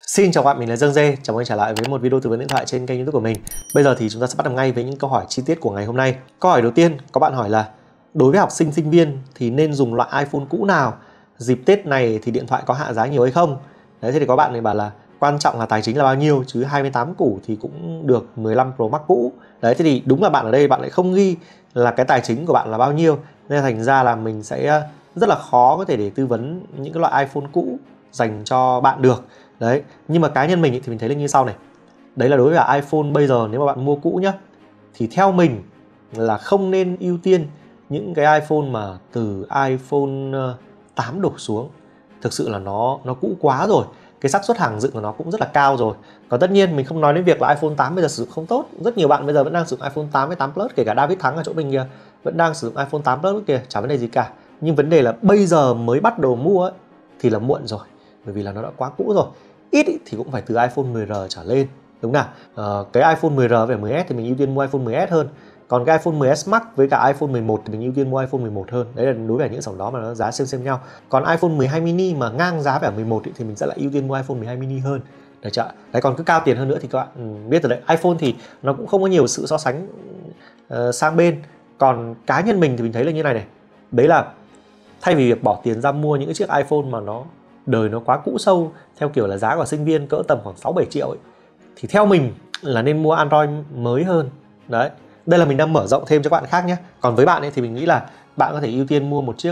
Xin chào các bạn, mình là Dương Dê. Chào mừng trở lại với một video tư vấn điện thoại trên kênh YouTube của mình. Bây giờ thì chúng ta sẽ bắt đầu ngay với những câu hỏi chi tiết của ngày hôm nay. Câu hỏi đầu tiên, có bạn hỏi là đối với học sinh sinh viên thì nên dùng loại iPhone cũ nào? Dịp Tết này thì điện thoại có hạ giá nhiều hay không? Đấy, thế thì có bạn này bảo là quan trọng là tài chính là bao nhiêu, chứ 28 củ thì cũng được 15 Pro Max cũ. Đấy, thế thì đúng là bạn ở đây bạn lại không ghi là cái tài chính của bạn là bao nhiêu, nên thành ra là mình sẽ rất là khó có thể để tư vấn những cái loại iPhone cũ dành cho bạn được. Đấy, nhưng mà cá nhân mình thì mình thấy là như sau này. Đấy là đối với cả iPhone bây giờ, nếu mà bạn mua cũ nhá, thì theo mình là không nên ưu tiên những cái iPhone mà từ iPhone 8 đổ xuống. Thực sự là nó cũ quá rồi. Cái xác suất hàng dựng của nó cũng rất là cao rồi. Còn tất nhiên mình không nói đến việc là iPhone 8 bây giờ sử dụng không tốt. Rất nhiều bạn bây giờ vẫn đang sử dụng iPhone 8 với 8 Plus. Kể cả David Thắng ở chỗ mình kìa vẫn đang sử dụng iPhone 8 Plus kìa, chả vấn đề gì cả. Nhưng vấn đề là bây giờ mới bắt đầu mua ấy, thì là muộn rồi. Bởi vì là nó đã quá cũ rồi. Ít thì cũng phải từ iPhone 10R trở lên, đúng nào? Cái iPhone 10R với 10S thì mình ưu tiên mua iPhone 10S hơn. Còn cái iPhone 10S Max với cả iPhone 11 thì mình ưu tiên mua iPhone 11 hơn. Đấy là đối với những sản đó mà nó giá xem nhau. Còn iPhone 12 mini mà ngang giá với 11 thì mình sẽ lại ưu tiên mua iPhone 12 mini hơn. Được chưa? Đấy, còn cứ cao tiền hơn nữa thì các bạn biết rồi đấy. iPhone thì nó cũng không có nhiều sự so sánh sang bên. Còn cá nhân mình thì mình thấy là như này này. Đấy là thay vì việc bỏ tiền ra mua những cái chiếc iPhone mà đời nó quá cũ sâu theo kiểu là giá của sinh viên cỡ tầm khoảng 6-7 triệu ấy, thì theo mình là nên mua Android mới hơn. Đấy, đây là mình đang mở rộng thêm cho các bạn khác nhé. Còn với bạn ấy thì mình nghĩ là bạn có thể ưu tiên mua một chiếc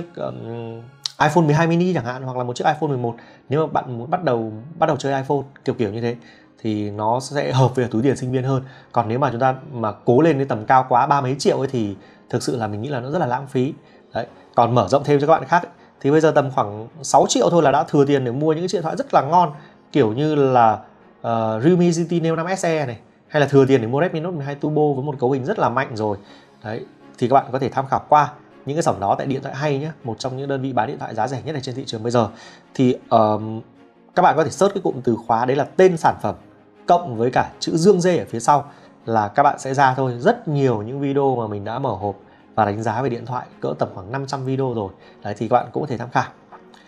iPhone 12 mini chẳng hạn, hoặc là một chiếc iPhone 11 nếu mà bạn muốn bắt đầu chơi iPhone kiểu như thế, thì nó sẽ hợp với túi tiền sinh viên hơn. Còn nếu mà chúng ta mà cố lên đến tầm cao quá 30 mấy triệu ấy thì thực sự là mình nghĩ là nó rất là lãng phí. Đấy, còn mở rộng thêm cho các bạn khác ấy, thì bây giờ tầm khoảng 6 triệu thôi là đã thừa tiền để mua những chiếc điện thoại rất là ngon, kiểu như là Realme GT Neo 5 SE này, hay là thừa tiền để mua Redmi Note 12 Turbo với một cấu hình rất là mạnh rồi. Đấy, thì các bạn có thể tham khảo qua những cái sản đó tại Điện Thoại Hay nhé, một trong những đơn vị bán điện thoại giá rẻ nhất ở trên thị trường bây giờ. Thì các bạn có thể search cái cụm từ khóa đấy là tên sản phẩm cộng với cả chữ Dương Dê ở phía sau là các bạn sẽ ra thôi. Rất nhiều những video mà mình đã mở hộp và đánh giá về điện thoại cỡ tầm khoảng 500 video rồi. Đấy, thì các bạn cũng có thể tham khảo.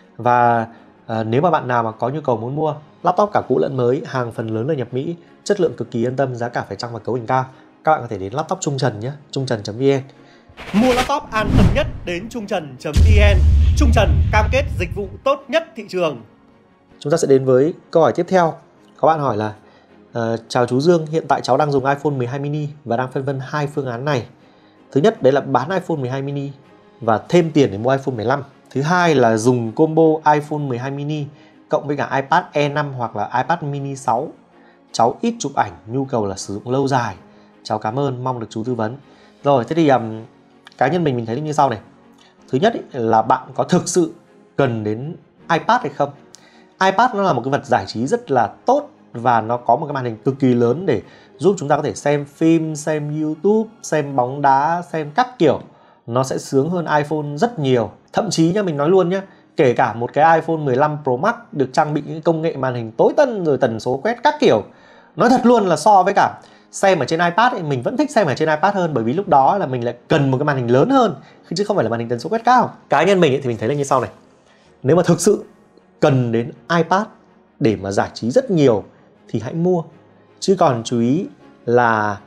Và nếu mà bạn nào mà có nhu cầu muốn mua laptop cả cũ lẫn mới, hàng phần lớn là nhập Mỹ, chất lượng cực kỳ yên tâm, giá cả phải chăng và cấu hình cao, các bạn có thể đến laptop Trung Trần nhé, trungtrần.vn. Mua laptop an tâm nhất đến trungtrần.vn. Trung Trần cam kết dịch vụ tốt nhất thị trường. Chúng ta sẽ đến với câu hỏi tiếp theo. Có bạn hỏi là chào chú Dương, hiện tại cháu đang dùng iPhone 12 mini và đang phân vân hai phương án này. Thứ nhất đấy là bán iPhone 12 mini và thêm tiền để mua iPhone 15. Thứ hai là dùng combo iPhone 12 mini cộng với cả iPad E5 hoặc là iPad mini 6. Cháu ít chụp ảnh, nhu cầu là sử dụng lâu dài. Cháu cảm ơn, mong được chú tư vấn. Rồi, thế thì cá nhân mình thấy như sau này. Thứ nhất là bạn có thực sự cần đến iPad hay không? iPad nó là một cái vật giải trí rất là tốt và nó có một cái màn hình cực kỳ lớn để giúp chúng ta có thể xem phim, xem YouTube, xem bóng đá, xem các kiểu. Nó sẽ sướng hơn iPhone rất nhiều. Thậm chí nha, mình nói luôn nhé, kể cả một cái iPhone 15 Pro Max được trang bị những công nghệ màn hình tối tân rồi tần số quét các kiểu, nói thật luôn là so với cả xem ở trên iPad ấy, mình vẫn thích xem ở trên iPad hơn, bởi vì lúc đó là mình lại cần một cái màn hình lớn hơn chứ không phải là màn hình tần số quét cao. Cá nhân mình thì mình thấy là như sau này. Nếu mà thực sự cần đến iPad để mà giải trí rất nhiều thì hãy mua. Chứ còn chú ý là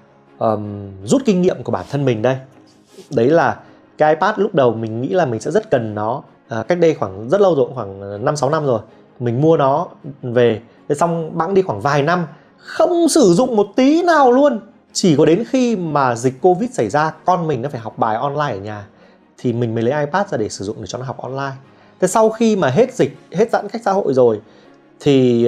rút kinh nghiệm của bản thân mình đây. Đấy là cái iPad lúc đầu mình nghĩ là mình sẽ rất cần nó. Cách đây khoảng rất lâu rồi, khoảng 5-6 năm rồi. Mình mua nó về, xong bẵng đi khoảng vài năm không sử dụng một tí nào luôn. Chỉ có đến khi mà dịch Covid xảy ra, con mình nó phải học bài online ở nhà, thì mình mới lấy iPad ra để sử dụng để cho nó học online. Thế sau khi mà hết dịch, hết giãn cách xã hội rồi thì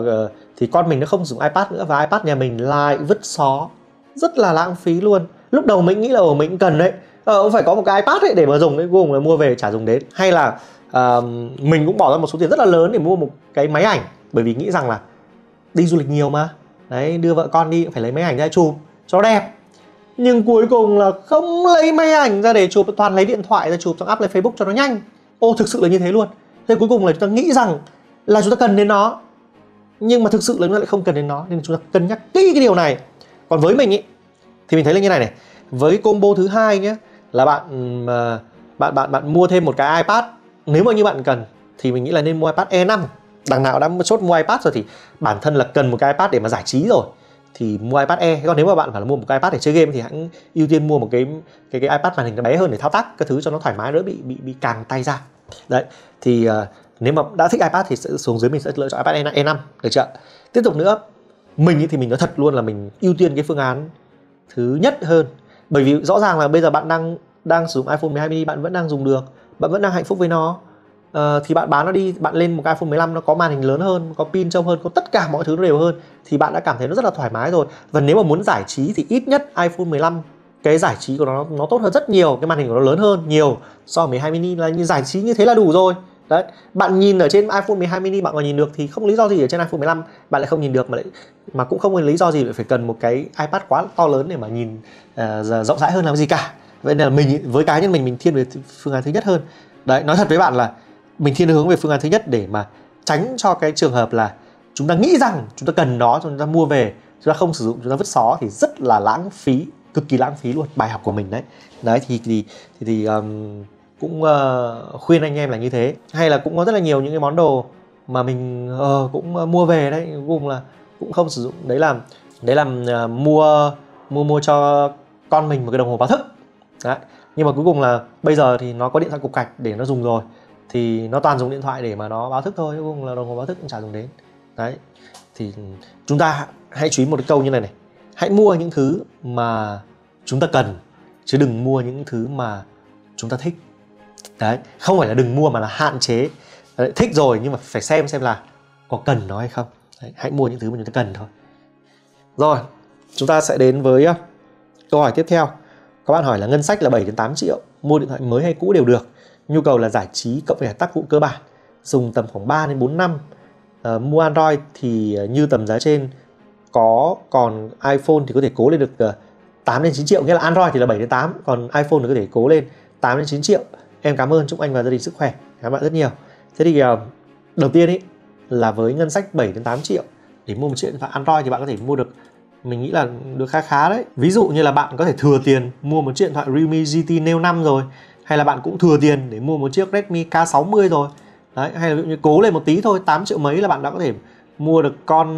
con mình nó không dùng iPad nữa và iPad nhà mình lại vứt xó. Rất là lãng phí luôn. Lúc đầu mình nghĩ là mình cần đấy, phải có một cái iPad ấy để mà dùng, cái cùng là mua về chả dùng đến. Hay là mình cũng bỏ ra một số tiền rất là lớn để mua một cái máy ảnh, bởi vì nghĩ rằng là đi du lịch nhiều mà, đấy, đưa vợ con đi cũng phải lấy máy ảnh ra chụp cho đẹp. Nhưng cuối cùng là không lấy máy ảnh ra để chụp, toàn lấy điện thoại ra chụp xong up lên Facebook cho nó nhanh. Thực sự là như thế luôn. Thế cuối cùng là chúng ta nghĩ rằng là chúng ta cần đến nó, nhưng mà thực sự là chúng ta lại không cần đến nó, nên chúng ta cân nhắc kỹ cái điều này. Còn với mình ý, thì mình thấy là như này. Với combo thứ hai nhé, là bạn mua thêm một cái iPad. Nếu mà như bạn cần thì mình nghĩ là nên mua iPad E5. đằng nào đã chốt mua iPad rồi thì bản thân là cần một cái iPad để mà giải trí rồi thì mua iPad Air. Còn nếu mà bạn phải là mua một cái iPad để chơi game thì hãy ưu tiên mua một cái iPad màn hình nó bé hơn để thao tác các thứ cho nó thoải mái, đỡ bị càng tay ra. Đấy thì nếu mà đã thích iPad thì sẽ xuống dưới mình sẽ lựa chọn iPad E5, được chưa? Tiếp tục nữa, mình thì mình nói thật luôn là mình ưu tiên cái phương án thứ nhất hơn, bởi vì rõ ràng là bây giờ bạn đang sử dụng iPhone 12 mini, bạn vẫn đang dùng được, bạn vẫn đang hạnh phúc với nó. Thì bạn bán nó đi, bạn lên một cái iPhone 15 nó có màn hình lớn hơn, có pin trâu hơn, có tất cả mọi thứ nó đều hơn thì bạn đã cảm thấy nó rất là thoải mái rồi. Và nếu mà muốn giải trí thì ít nhất iPhone 15 cái giải trí của nó tốt hơn rất nhiều, cái màn hình của nó lớn hơn nhiều so với 12 mini, là giải trí như thế là đủ rồi. Đấy, bạn nhìn ở trên iPhone 12 mini bạn còn nhìn được thì không lý do gì ở trên iPhone 15 bạn lại không nhìn được, mà cũng không có lý do gì lại phải cần một cái iPad quá to lớn để mà nhìn rộng rãi hơn làm gì cả. Vậy nên là mình, với cá nhân mình thiên về phương án thứ nhất hơn. Đấy, nói thật với bạn là mình thiên hướng về phương án thứ nhất để mà tránh cho cái trường hợp là chúng ta nghĩ rằng chúng ta cần nó, chúng ta mua về, chúng ta không sử dụng, chúng ta vứt xó thì rất là lãng phí, cực kỳ lãng phí luôn. Bài học của mình đấy. Đấy thì cũng khuyên anh em là như thế. Hay là cũng có rất là nhiều những cái món đồ mà mình cũng mua về đấy, cùng là cũng không sử dụng. Đấy là mua cho con mình một cái đồng hồ báo thức. Đấy. Nhưng mà cuối cùng là bây giờ thì nó có điện thoại cục gạch để nó dùng rồi, thì nó toàn dùng điện thoại để mà nó báo thức thôi, cuối cùng là đồng hồ báo thức cũng chả dùng đến. Đấy, thì chúng ta hãy chú ý một cái câu như này này: hãy mua những thứ mà chúng ta cần, chứ đừng mua những thứ mà chúng ta thích. Đấy, không phải là đừng mua mà là hạn chế. Đấy, thích rồi nhưng mà phải xem là có cần nó hay không. Đấy, hãy mua những thứ mà chúng ta cần thôi. Rồi, chúng ta sẽ đến với câu hỏi tiếp theo. Các bạn hỏi là ngân sách là 7 đến 8 triệu, mua điện thoại mới hay cũ đều được. Nhu cầu là giải trí cộng với tác vụ cơ bản, dùng tầm khoảng 3 đến 4 năm. Mua Android thì như tầm giá trên có, còn iPhone thì có thể cố lên được 8 đến 9 triệu. Nghĩa là Android thì là 7 đến 8, còn iPhone thì có thể cố lên 8 đến 9 triệu. Em cảm ơn, chúc anh và gia đình sức khỏe. Cảm ơn bạn rất nhiều. Thế thì đầu tiên ý, là với ngân sách 7 đến 8 triệu để mua một chiếc điện thoại Android thì bạn có thể mua được, mình nghĩ là được khá đấy. Ví dụ như là bạn có thể thừa tiền mua một chiếc điện thoại Realme GT Neo 5 rồi, hay là bạn cũng thừa tiền để mua một chiếc Redmi K60 rồi. Đấy, hay là ví dụ như cố lên một tí thôi, 8 triệu mấy là bạn đã có thể mua được con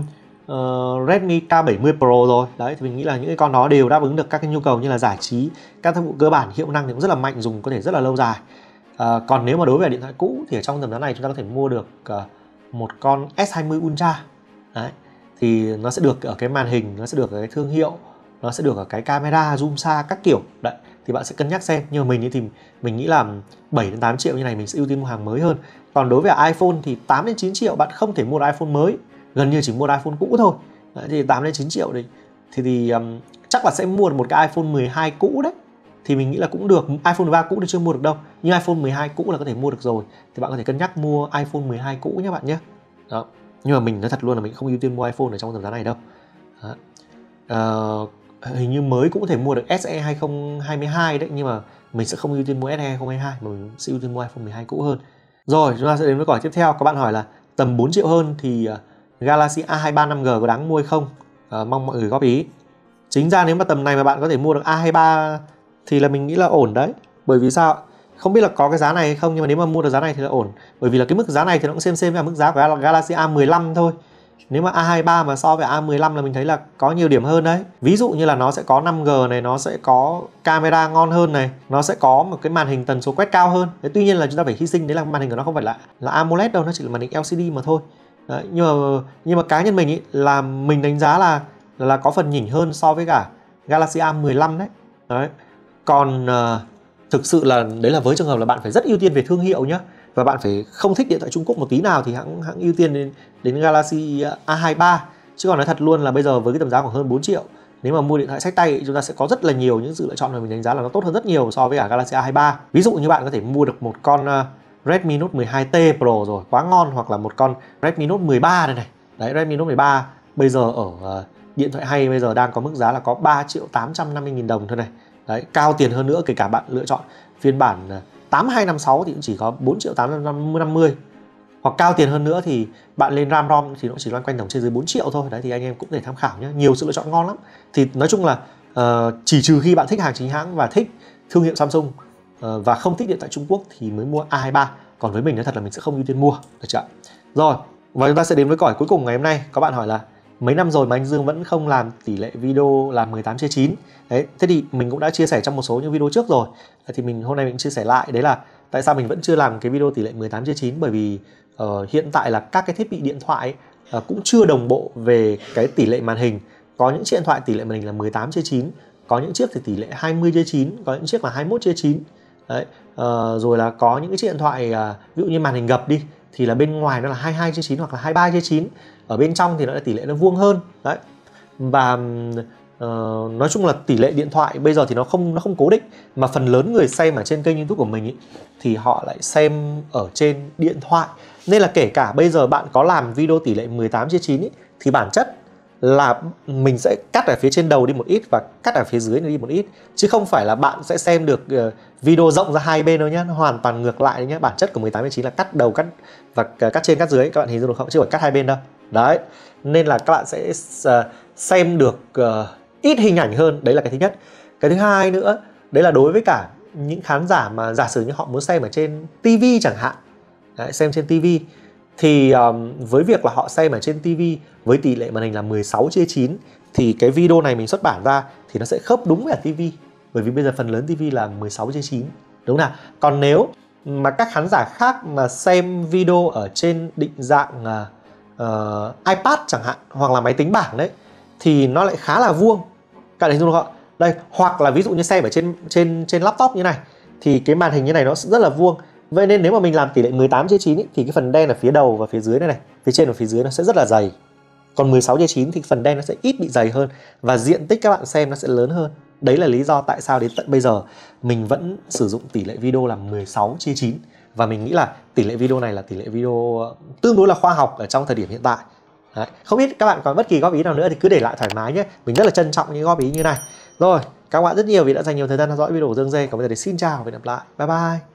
Redmi K70 Pro rồi. Đấy, thì mình nghĩ là những cái con đó đều đáp ứng được các cái nhu cầu như là giải trí, các tác vụ cơ bản, hiệu năng thì cũng rất là mạnh, dùng có thể rất là lâu dài. Còn nếu mà đối với điện thoại cũ thì ở trong tầm giá này chúng ta có thể mua được một con S20 Ultra. Đấy, thì nó sẽ được ở cái màn hình, nó sẽ được ở cái thương hiệu, nó sẽ được ở cái camera zoom xa các kiểu. Đấy, thì bạn sẽ cân nhắc xem. Nhưng mà mình thì mình nghĩ là 7 đến 8 triệu như này mình sẽ ưu tiên mua hàng mới hơn. Còn đối với iPhone thì 8 đến 9 triệu bạn không thể mua được iPhone mới, gần như chỉ mua được iPhone cũ thôi. Đấy, thì 8 đến 9 triệu thì chắc là sẽ mua được một cái iPhone 12 cũ đấy. Thì mình nghĩ là cũng được. iPhone 13 cũ thì chưa mua được đâu, nhưng iPhone 12 cũ là có thể mua được rồi. Thì bạn có thể cân nhắc mua iPhone 12 cũ nhé bạn nhé. Đó. Nhưng mà mình nói thật luôn là mình không ưu tiên mua iPhone ở trong tầm giá này đâu. Hình như mới cũng có thể mua được SE 2022 đấy, nhưng mà mình sẽ không ưu tiên mua SE 2022 mà mình sẽ ưu tiên mua iPhone 12 cũ hơn. Rồi, chúng ta sẽ đến với câu hỏi tiếp theo. Các bạn hỏi là tầm 4 triệu hơn thì Galaxy A23 5G có đáng mua hay không? Mong mọi người góp ý. Chính ra nếu mà tầm này mà bạn có thể mua được A23 thì là mình nghĩ là ổn đấy. Bởi vì sao? Không biết là có cái giá này hay không, nhưng mà nếu mà mua được giá này thì là ổn. Bởi vì là cái mức giá này thì nó cũng xem với mức giá của Galaxy A15 thôi. Nếu mà A23 mà so với A15 là mình thấy là có nhiều điểm hơn đấy. Ví dụ như là nó sẽ có 5G này, nó sẽ có camera ngon hơn này, nó sẽ có một cái màn hình tần số quét cao hơn. Thế tuy nhiên là chúng ta phải hy sinh, đấy là màn hình của nó không phải là AMOLED đâu, nó chỉ là màn hình LCD mà thôi. Đấy, nhưng mà cá nhân mình ý, là mình đánh giá là có phần nhỉnh hơn so với cả Galaxy A15 đấy. Đấy. Còn thực sự là đấy là với trường hợp là bạn phải rất ưu tiên về thương hiệu nhá, và bạn phải không thích điện thoại Trung Quốc một tí nào thì hãng ưu tiên đến Galaxy A23. Chứ còn nói thật luôn là bây giờ với cái tầm giá khoảng hơn 4 triệu, nếu mà mua điện thoại xách tay chúng ta sẽ có rất là nhiều những sự lựa chọn mà mình đánh giá là nó tốt hơn rất nhiều so với cả Galaxy A23. Ví dụ như bạn có thể mua được một con Redmi Note 12T Pro rồi, quá ngon, hoặc là một con Redmi Note 13 này. Đấy, Redmi Note 13 bây giờ ở điện thoại hay bây giờ đang có mức giá là có 3.850.000 đồng thôi này. Đấy, cao tiền hơn nữa, kể cả bạn lựa chọn phiên bản 8256 thì cũng chỉ có 4.850.000. Hoặc cao tiền hơn nữa thì bạn lên RAM ROM thì nó chỉ loanh quanh tổng trên dưới 4 triệu thôi. Đấy, thì anh em cũng để tham khảo nhé. Nhiều sự lựa chọn ngon lắm. Thì nói chung là chỉ trừ khi bạn thích hàng chính hãng và thích thương hiệu Samsung và không thích điện thoại Trung Quốc thì mới mua A23. Còn với mình nói thật là mình sẽ không ưu tiên mua, được chưa? Rồi, và chúng ta sẽ đến với câu hỏi cuối cùng ngày hôm nay. Có bạn hỏi là mấy năm rồi mà anh Dương vẫn không làm tỷ lệ video là 18/9. Đấy, thế thì mình cũng đã chia sẻ trong một số những video trước rồi. Thì hôm nay mình chia sẻ lại, đấy là tại sao mình vẫn chưa làm cái video tỷ lệ 18/9, bởi vì hiện tại là các cái thiết bị điện thoại cũng chưa đồng bộ về cái tỷ lệ màn hình. Có những chiếc điện thoại tỷ lệ màn hình là 18/9, có những chiếc thì tỷ lệ 20/9, có những chiếc là 21/9. Đấy, rồi là có những cái chiếc điện thoại ví dụ như màn hình gập đi thì là bên ngoài nó là 22/9 hoặc là 23/9, ở bên trong thì nó là tỷ lệ nó vuông hơn. Đấy, và nói chung là tỷ lệ điện thoại bây giờ thì nó không cố định, mà phần lớn người xem ở trên kênh YouTube của mình ý, thì họ lại xem ở trên điện thoại. Nên là kể cả bây giờ bạn có làm video tỷ lệ 18/9 ý, thì bản chất là mình sẽ cắt ở phía trên đầu đi một ít và cắt ở phía dưới đi một ít, chứ không phải là bạn sẽ xem được video rộng ra hai bên đâu nhé. Nó hoàn toàn ngược lại đấy nhé. Bản chất của 18/9 là cắt đầu cắt và cắt trên cắt dưới, các bạn hình dung được không, chứ không phải cắt hai bên đâu. Đấy, nên là các bạn sẽ xem được ít hình ảnh hơn. Đấy là cái thứ nhất. Cái thứ hai nữa, đấy là đối với cả những khán giả mà giả sử như họ muốn xem ở trên TV chẳng hạn. Đấy, xem trên TV thì với việc là họ xem ở trên TV với tỷ lệ màn hình là 16/9 thì cái video này mình xuất bản ra thì nó sẽ khớp đúng với TV, bởi vì bây giờ phần lớn TV là 16/9, đúng nào? Còn nếu mà các khán giả khác mà xem video ở trên định dạng iPad chẳng hạn, hoặc là máy tính bảng đấy, thì nó lại khá là vuông. Các bạn thấy không? Đây, hoặc là ví dụ như xem ở trên laptop như này thì cái màn hình như này nó rất là vuông. Vậy nên nếu mà mình làm tỷ lệ 18/9 thì cái phần đen ở phía đầu và phía dưới này, phía trên và phía dưới nó sẽ rất là dày. Còn 16/9 thì phần đen nó sẽ ít bị dày hơn và diện tích các bạn xem nó sẽ lớn hơn. Đấy là lý do tại sao đến tận bây giờ mình vẫn sử dụng tỷ lệ video là 16/9. Và mình nghĩ là tỷ lệ video này là tỷ lệ video tương đối là khoa học ở trong thời điểm hiện tại. Đấy. Không biết các bạn có bất kỳ góp ý nào nữa thì cứ để lại thoải mái nhé. Mình rất là trân trọng những góp ý như này. Rồi, các bạn rất nhiều vì đã dành nhiều thời gian theo dõi video của Dương Dê. Còn bây giờ thì xin chào và hẹn gặp lại. Bye bye.